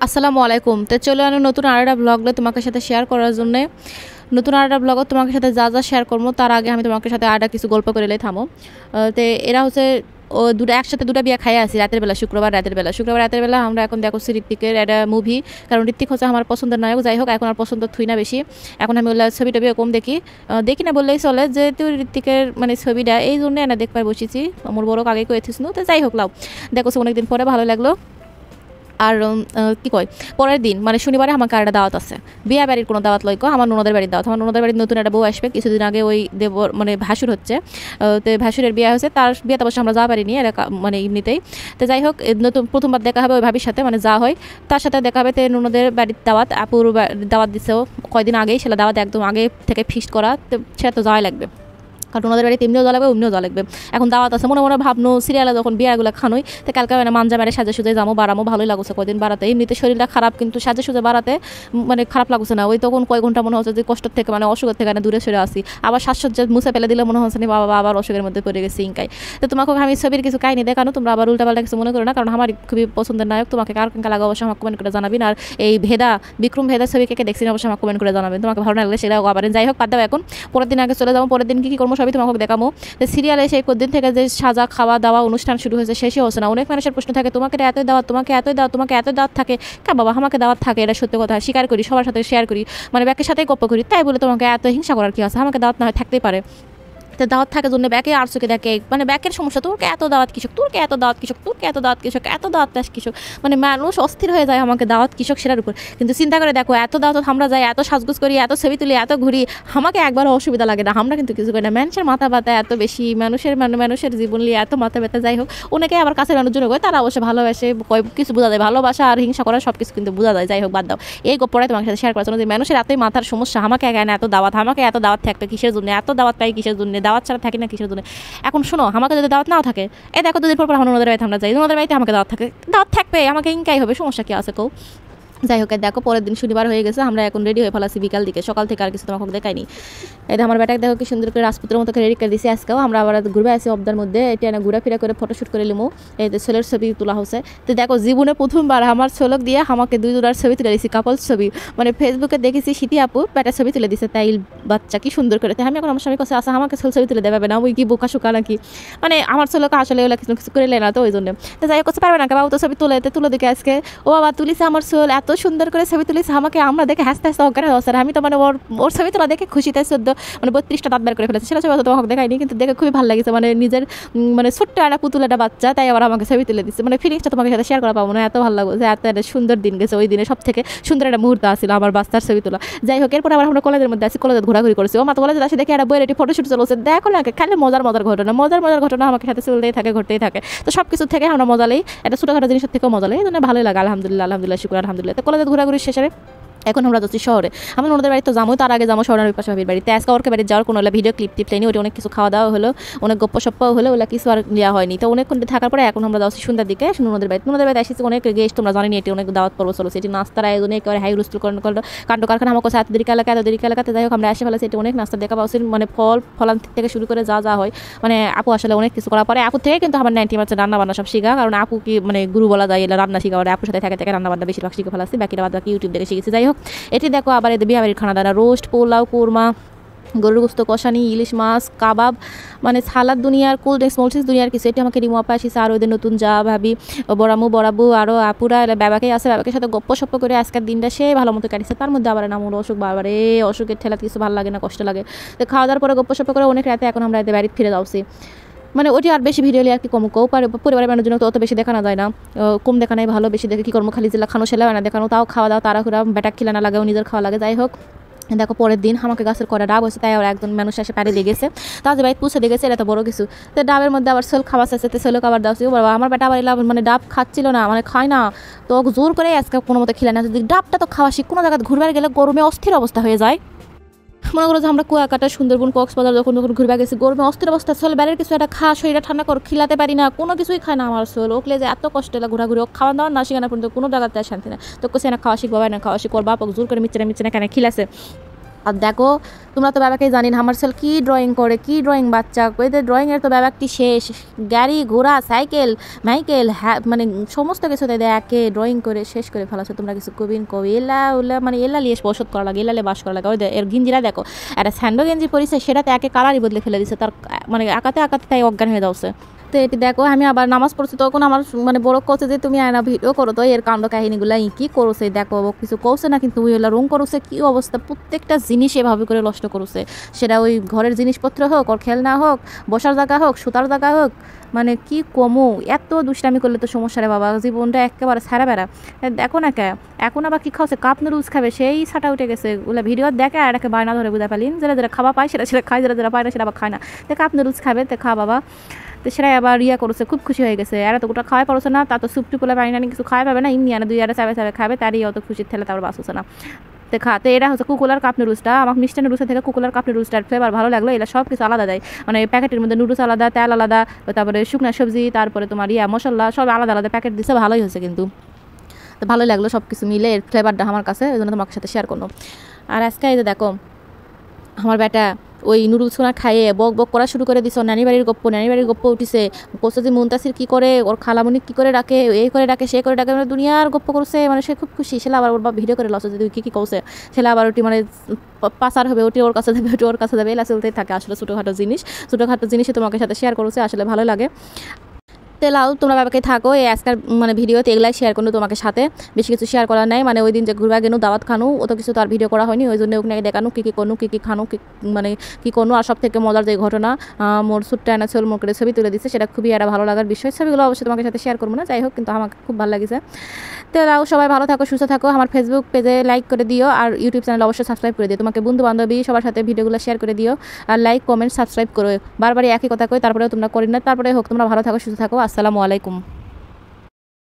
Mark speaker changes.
Speaker 1: আসসালামু আলাইকুম। তো চলো আমি নতুন আরেকটা ব্লগলে তোমাকে সাথে শেয়ার করার জন্য নতুন আরেকটা ব্লগ তোমাকে সাথে যা যা শেয়ার করবো তার আগে আমি তোমাকে সাথে আরেকটা কিছু গল্প করে থামো। তো এরা হচ্ছে ও একসাথে দুটা বিয়া খাই আসি রাতের বেলা, শুক্রবার রাতের বেলা আমরা এখন দেখো ঋত্বিকের একটা মুভি, কারণ ঋত্বিক হচ্ছে আমার পছন্দের নায়ক। যাই হোক, এখন আর পছন্দ থুই না বেশি, এখন আমি ওগুলো ছবি টবি কম দেখি না বললেই চলে, যেহেতু ঋত্বিকের মানে ছবিটা এই জন্য এনে দেখবার বসেছি। আমার বড় আগে করেছিস তো যাই হোক লাও দেখো অনেকদিন পরে ভালো লাগলো। আর কি কয় পরের দিন মানে শনিবারে আমাকে একটা দাওয়াত আছে, বিয়া বাড়ির কোনো দাওয়াত লইকো, আমার ননদের বাড়ির দাওয়াত। আমার ননদের বাড়ির নতুন একটা বউ আসবে কিছুদিন আগে, ওই দেব মানে ভাসুর হচ্ছে, তো ভাসুরের বিয়ে হয়েছে, তার বিয়েতে অবশ্য আমরা যাওয়া পারিনি মানে এমনিতেই। তো যাই হোক, নতুন প্রথমবার দেখা হবে ওই ভাবির সাথে, মানে যা হয় তার সাথে দেখা হবে। তো ননদের বাড়ির দাওয়াত, আপুর দাওয়াত দিছেও কয়দিন আগেই, সেটা দাওয়াত একদম আগে থেকে ফিক্সড করা, তো সেটা তো যাওয়াই লাগবে, কারণ ওনাদের বাড়িতে এমনিও জল লাগবে অমনিও জল লাগবে। এখন দাওয়াত আছে, মনে মনে ভাবনো সিরিয়ালে যখন বিয়াগুলো খানোই, তো কালকে মানে মানজা মেরে সাজে সুজে যাবো, বাড়ামো, ভালোই লাগছে কয়দিন বাড়াতে। এমনিতে শরীরটা খারাপ, কিন্তু সাজে সুজে বাড়াতে মানে খারাপ লাগছে না। ওই তখন কয়েক ঘন্টা মনে হচ্ছে যে কষ্ট থেকে মানে অসুখের থেকে দূরে সরে আসি, আবার শ্বাসসজ্জা মুছে ফেলে দিলে মনে হচ্ছে না বাবা আবার অসুখের মধ্যে পড়ে গেছি ইনকাই। তো তোমাকে আমি ছবির কিছু কাহিনী দেখানো, তোমরা আবার উল্টাপাল্টা কিছু মনে করো না, কারণ আমার খুবই পছন্দের নায়ক। তোমাকে কার কেঙ্কা লাগা অবশ্যই আমাকে কমেন্ট করে জানাবেন। আর এই বিক্রম ভেদা ছবি কে দেখছি অবশ্যই আমাকে কমেন্ট করে জানাবেন, তোমাকে ভালো লাগলে সেটাও আবার। যাই হোক, বাদ দাও এখন, পরের দিন আগে চলে যাবো। পরের দিন কি করবো সবই তোমাকে দেখাবো। সিরিয়ালে সেই কদিন থেকে যে সাজা খাওয়া দাওয়া অনুষ্ঠান শুরু হয়েছে, শেষই হচ্ছে না। অনেক মানুষের প্রশ্ন থাকে, তোমাকে এতই দাওয়াত, তোমাকে এতই দাওয়াত, তোমাকে এতই দাওয়াত থাকে কা বাবা? আমাকে দাওয়াত থাকে, এটা সত্যি কথা, স্বীকার করি, সবার সাথে শেয়ার করি, মানে ব্যাকের সাথেই গপ্প করি, তাই বলে তোমাকে এত হিংসা করার কি আছে? আমাকে দাওয়াত না হয় থাকতেই পারে। তো দাওয়াত থাকার জন্য ব্যাকে আর চোখে দেখে, মানে ব্যাকের সমস্যা, তোরকে এত দাওয়াত কৃষক, তোরকে এত দাওয়াত কৃষক, তোরকে এত দাওয়াত কৃষক, এত দাওয়াত কৃষক, মানে মানুষ অস্থির হয়ে যায় আমাকে দাওয়াত কৃষক সেটার উপর। কিন্তু চিন্তা করে দেখো, এত দাওয়াত আমরা যাই, এত সাজগুজ করি, এত ছবি তুলি, এত ঘুরি, আমাকে একবারও অসুবিধা লাগে না, আমরা কিন্তু কিছু করি না। মানুষের মাথা ব্যথা এত বেশি, মানুষের জীবন নিয়ে এত মাথা ব্যথা। যাই হোক, অনেকে আবার কাছের মানুষজন হয়, তারা অবশ্যই ভালোবাসে, কিছু বোঝা যায়, ভালোবাসা আর হিংসা করা সব কিছু কিন্তু বোঝা যায়। যাই হোক, বাদ দাও, এই গপ্পটাই তোমার সাথে শেয়ার করার জন্য যে মানুষের এতই মাথার সমস্যা, আমাকে এখানে এত দাওয়াত, আমাকে এত দাওয়াত থাকতো কিসের জন্য, এত দাওয়াত পাই কিসের জন্য, দাওয়াত ছাড়া থাকি না কিসের জন্য। এখন শোনো, আমাকে যদি দাওয়াত নাও থাকে, এই দেখো দুদিন পর ওনাদের বাড়িতে আমরা যাই, ওনাদের বাড়িতে আমাকে দাওয়াত থাকে, দাওয়াত থাকবে, আমাকে ইনকাই হবে, সমস্যা কি আছে কও? যাই হোক, দেখো পরের দিন শনিবার হয়ে গেছে, আমরা এখন রেডি হয়ে ফেলাছি বিকাল দিকে, সকাল থেকে আর কিছু তোমাকে দেখাইনি। এটা আমার বেটাকে দেখো কি সুন্দর করে রাজপুত্রের মতো রেডি করে দিয়েছি আজকেও। আমরা আবার ঘুরবে আসি অবদার মধ্যে, এটা না ঘোরাফেরা করে ফটোশ্যুট করে নিমো, এই যে ছেলের ছবি তোলা হচ্ছে। তো দেখো, জীবনে প্রথমবার আমার ছোলক দিয়ে আমাকে দুই জোড়ার ছবি তুলে দিয়েছি, কাপল ছবি, মানে ফেসবুকে দেখেছি সিটি আপু বেটা ছবি তুলে দিচ্ছে, তাই বাচ্চা কি সুন্দর করে। আমি এখন আমার স্বামী কাছে আসা, আমাকে ছবি তুলে দেবে না, ওই কি বোকা শোকা নাকি, মানে আমার ছোলক আসলে ওগুলো কিছু করে না, তো ওই জন্য। তো যাই হোক, পারবে না বাবু তো ছবি তুলে দেখে আজকে, ও বাবা তুলিছে আমার ছোল, এত সুন্দর করে ছবি তুলিছে, আমাকে আমরা দেখে হাসতে হাসতে অজ্ঞান হচ্ছে। আমি তো মানে ওর ছবি তোলা দেখে খুশিতে 32টা দাঁত বের করে ফেলেছে, সেটা ছবি তোমাকে দেখাইনি, কিন্তু দেখে খুবই ভালো লাগছে, মানে নিজের মানে ছোট্ট একটা পুতুল একটা বাচ্চা, তাই আবার আমাকে ছবি তুলে দিচ্ছে, মানে ফিলিংসটা তোমাকে সাথে শেয়ার করা পাবো না, এত ভালো লাগছে, এত একটা সুন্দর দিন গেছে। ওই দিনে সব থেকে সুন্দর একটা মুহূর্ত আসছিল আমার বাচ্চার ছবি তোলা। যাই হোক, এরপর আবার আমরা কলেজের মধ্যে আছি, কলেজে ঘোরাঘুরি করছি, ও মাত্র কলেজে আসে দেখে একটা বইয়ের একটি ফটোশুট চলছে, দেখো না খালি মজার ঘটনা আমাকে সাথে চলতেই থাকে, ঘটতেই থাকে। তো সব কিছু থেকে আমরা মজা লাই, একটা ছোটোখাটো জিনিসের থেকেও মজা লাই, এই জন্য ভালোই লাগে। আলহামদুলিল্লাহ শুক্র আলহামদুলিল্লাহ। তো কলেজে ঘোরাঘুরি শেষে এখন আমরা যাচ্ছি শহরে, আমি ওনাদের বাড়িতে যাবো, তার আগে যাবো শহরের পাশে ভাবির বাড়িতে। আজকে ওর বাড়িতে যাওয়ার কোনো ভিডিও ক্লিপ নেই, ওটা অনেক কিছু খাওয়া দাওয়া হলো, অনেক গপ্প সপ্পাও হলো, ওগুলো কিছু আর নেওয়া হয়নি। তো অনেকক্ষণ থাকার পরে এখন আমরা যাচ্ছি সন্ধ্যার দিকে ওনাদের বাড়িতে এসেছি, অনেক গেস্ট, তোমরা জানি এটি অনেক দাওয়াত পর্ব চলছে, এটি নাস্তার আয়োজনে একেবারে হাই রুস্তুল করলো কাণ্ড কারখানা, আমাকে এত দেরি এলাকাতে। যাই হোক, আমরা আসে ফেলেছি, এটি অনেক নাস্তা দেখা পাচ্ছি, মানে ফলান থেকে শুরু করে যা হয়, মানে আপু আসলে অনেক কিছু করার পরে আপু থেকে কিন্তু আমার 90% রান্না বান্না সব শিখা, কারণ আপু কি মানে গুরু বলা যায়, এলা রান্না শিখা, আপুর সাথে থেকে রান্না বান্না বেশিরভাগ শিখে ফেলাচ্ছি, বাকিটা বাকি ইউটিউব দেখে শিখেছি। যাই হোক, এটি দেখো আবার এদের বিয়েবাড়ির খানা দানা, রোস্ট, পোলাও, কোরমা, গরুর গোস্ত কষানি, ইলিশ মাছ, কাবাব, মানে সালাদ দুনিয়ার, কোল্ড ড্রিঙ্কস মোলসিস দুনিয়ার কিছু। এটি আমাকে রিমো আপা আসিছে, আর ওদের নতুন যা ভাবি বড়াবু আরও আপুরা বাবাকে আছে, বাবাকে সাথে গপ্প সপ্প করে আজকের দিনটা সে ভালো মতো কাটিছে। তার মধ্যে আবার আমার অসুখ, বাবারে অসুখের ঠেলা কিছু ভালো লাগে না, কষ্ট লাগে। তো খাওয়া দাওয়ার পরে গপ্প সপ্প করে অনেক রাতে এখন আমরা এদের বাড়িতে ফিরে যাচ্ছি, মানে ওটি আর বেশি ভিডিও আর কি কম পরিবারের মানুষের জন্য তো অত বেশি দেখানো যায় না, কম দেখানোই ভালো, বেশি দেখে কি কর্ম খালি জেলা খানো সেলাও না দেখানো, তাও খাওয়া দাওয়া তাড়াহুড়া, বেটা খিলানা লাগেও নিজের খাওয়া লাগে। যাই হোক, দেখো পরের দিন আমাকে গাছের কড়া ডাব হয়েছে, তাই আবার একজন মানুষ এসে পাড়ি লেগেছে, তাদের বাড়ি পুষে লেগেছে, এটা তো বড় কিছু। তো ডাবের মধ্যে আবার সোল খাওয়া চাচ্ছে, তো সোলো খাবার দেওয়া বাবা, আমার বেটা আবার মানে ডাব খাচ্ছিল না, মানে খায় না, তো জোর করে আজকে কোনো মতো খিলে না, যদি ডাবটা তো খাওয়া শিখ, কোনো জায়গায় ঘুরবার গেলে গরমে অস্থির অবস্থা হয়ে যায়। মনে করো যে আমরা কুয়াকাটা, সুন্দরবন, কক্সবাজার যখন ঘুরবে গেছি, গরমে অস্থির অবস্থা, চলে বাইরের কিছু একটা খা, শরীরটা ঠান্ডা কর, খিলাতে পারি না, কোনো কিছুই খায় না আমার সোল, ওকলে যে এত কষ্ট এলা ঘোরাঘুরি, খাওয়া দাওয়া না শিখানো পর্যন্ত কোনো জায়গাতে শান্তি না। তো কোসে না খাওয়া শিখবো, না খাওয়া শিখবো, বাপ জোর করে মিচে কেন খিলাছে। আর দেখো তোমরা তো বাবাকে জানি না আমার ছেলে কী ড্রয়িং করে, কী ড্রয়িং বাচ্চা এদের ড্রয়িংয়ের তো ব্যাপারটি শেষ। গাড়ি ঘোড়া সাইকেল মাইকেল হ্যাঁ মানে সমস্ত কিছু তাদের একে ড্রয়িং করে শেষ করে ফেলাছো। তোমরা কিছু কবি এলা ওলা মানে এলা লিয়ে বসত করা লাগে, এলালে বাস করা লাগে। ওই এর গেঞ্জিরা দেখো, একটা স্যান্ডো গেঞ্জি পরিছে সেটাতে একে কালারই বদলে ফেলে দিচ্ছে, তার মানে আঁকাতে তাই অজ্ঞান হয়ে যাচ্ছে। তো এটি দেখো আমি আবার নামাজ পড়ছি, তখন আমার মানে বড় কছে যে তুমি আয়না ভিডিও করো তো এর কাণ্ড কাহিনীগুলো কী করছে দেখো, কিছু কৌছে না কিন্তু ওই হলো রং করছে কী অবস্থা, প্রত্যেকটা জিনিস এভাবে করে নষ্ট করছে। সেটা ওই ঘরের জিনিসপত্র হোক, ওর খেলনা হোক, বসার জায়গা হোক, সুতার জায়গা হোক, মানে কি কমু এত দুষ্টামি করলে তো সমস্যা রে বাবা, জীবনটা একেবারে ছাড়া বেড়া। দেখো না কে এখন আবার কী খাওয়াছে, কাপ নুডলস খাবে, সেই ছাটা উঠে গেছে। ওগুলো ভিডিও দেখে আর একে বায়না ধরে বুঝা পালিন, যারা খাওয়া পায় সেটা খায়, যারা পায় না সেটা আবার খায় না। তো কাপ নুডলস খাবে তো খা বাবা। তো সেটাই আবার করছে, খুব খুশি হয়ে গেছে। আর তো গোটা খাওয়াই পারছে না, তা তো সুপ টুপলে পানি টানি কিছু খাওয়াই পাবে না, এমনি আনে 2 চাবে খাবে, তারই অত খুশির ঠেলে তারপর বাস হচ্ছে না। তো এটা হচ্ছে কুকুলার কাপ নুডলসটা, আমার মিষ্টি নুডলসের থেকে কুকুলার কাপ নুডলসটার ফ্লেভার ভালো লাগলো। এরা সব কিছু আলাদা দেয়, মানে প্যাকেটের মধ্যে নুডলস আলাদা, তেল আলাদা, তারপরে শুকনা সবজি, তারপরে তোমার মশলা সব আলাদা আলাদা প্যাকেট দিচ্ছে, ভালোই হয়েছে কিন্তু। তো ভালোই লাগলো সব কিছু মিলে এর ফ্লেভারটা আমার কাছে, ওই জন্য তোমার সাথে শেয়ার করলো। আর আজকে এই যে দেখো আমার বেটা ওই নুডলসগুলো খাইয়ে বক বক করা শুরু করে দিছে, নানি বাড়ির গপ্প উঠিছে। কোসে যে মুনতাসির কী করে, ওর খালামুনি কী করে ডাকে, এই করে ডাকে সে করে ডাকে, মানে দুনিয়ার গপ্প করছে, মানে সে খুব খুশি। সেটা আবার ওর ভিডিও করে লসে যে তুই কী কৌছে, সেটা আবার ওটি মানে পাচার হবে, ওটি ওর কাছে যাবে, ওটি ওর কাছে যাবে, এলা চলতেই থাকে। আসলে ছোটোখাটো জিনিসই তোমাকে সাথে শেয়ার করছে, আসলে ভালো লাগে। তেলাও তোমরা বাবাকে থাকো এই আজকাল মানে ভিডিওতে এগুলাই শেয়ার করলো তোমাকে সাথে, বেশি কিছু শেয়ার করার নাই। মানে ওই দিন যে ঘুরবা গেনু দাওয়াত খানু অত কিছু তার ভিডিও করা হয়নি, ওই জন্য ওখানে দেখানো কী করনু কী খানু মানে কী করনু। আর সব থেকে মজার যে ঘটনা মোর ছোট্ট আনা ছোল মোর করে ছবি তুলে দিচ্ছে, সেটা খুবই একটা ভালো লাগার বিষয়। ছবিগুলো অবশ্যই তোমাকে সাথে শেয়ার করবো না, যাই হোক কিন্তু আমাকে খুব ভালো লাগছে। তেলাও সবাই ভালো থাকো, সুস্থ থাকো। আমার ফেসবুক পেজে লাইক করে দিও, আর ইউটিউব চ্যানেল অবশ্যই সাবস্ক্রাইব করে দিও। তোমাকে বন্ধু বান্ধবী সবার সাথে ভিডিওগুলো শেয়ার করে দিও, আর লাইক কমেন্ট সাবস্ক্রাইব করো। বারবারই একই কথা কই, তারপরেও তোমরা করি না, তারপরে হোক। তোমরা ভালো থাকো, সুস্থ থাকো। আসসালামু আলাইকুম।